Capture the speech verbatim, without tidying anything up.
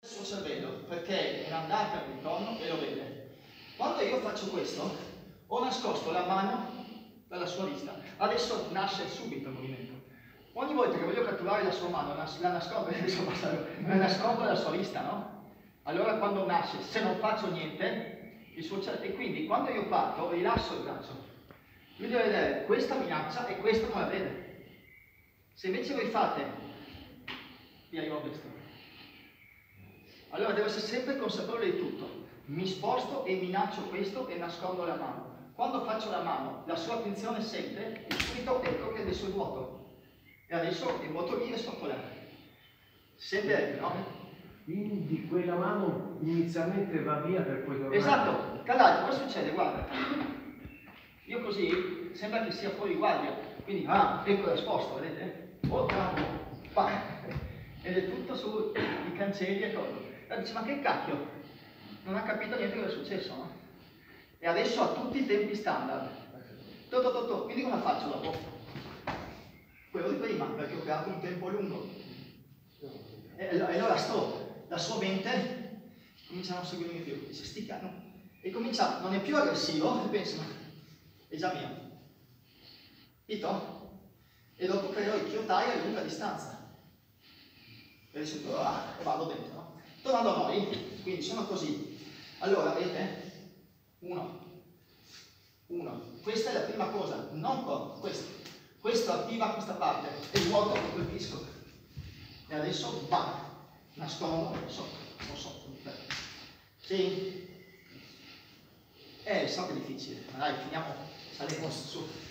il suo cervello, perché è andata al ritorno e lo vede. Quando io faccio questo, ho nascosto la mano dalla sua vista. Adesso nasce subito il movimento. Ogni volta che voglio catturare la sua mano, la nascondo, la nascondo dalla sua vista, no? Allora quando nasce, se non faccio niente, il suo cervello, e quindi quando io parto, rilasso il braccio. Lui deve vedere questa minaccia e questa non la vede. Se invece voi fate, vi arrivo a questo. Allora devo essere sempre consapevole di tutto. Mi sposto e minaccio questo e nascondo la mano. Quando faccio la mano, la sua attenzione sente e subito ecco che adesso è vuoto. E adesso è vuoto lì e sotto là. Sente, no? Quindi quella mano inizialmente va via per poi tornare. Esatto. Tra l'altro, cosa succede? Guarda. Io così sembra che sia fuori guardia. Quindi, ah, ecco la sposto, vedete? Oh, pa. Ed è tutto sui cancelli e tutto. E dice, ma che cacchio? Non ha capito niente cosa è successo, no? E adesso ha tutti i tempi standard. To, to, to, to. Quindi cosa faccio dopo? Quello di prima, perché ho creato un tempo lungo. E allora sto, la sua mente comincia a non seguirmi più, dice sti cano. E comincia, non è più aggressivo, e pensa, ma è già mio. Capito? E dopo creo i chiotai a lunga distanza. E adesso ah, vado dentro, no? Tornando a noi, quindi sono così. Allora, vedete? Uno. Uno. Questa è la prima cosa, non corpo, questo. Questo attiva questa parte e vuoto che colpisco. E adesso va. Nascondo, sotto, o sotto. Sì? Eh, so che è difficile, ma dai, finiamo, salendo su.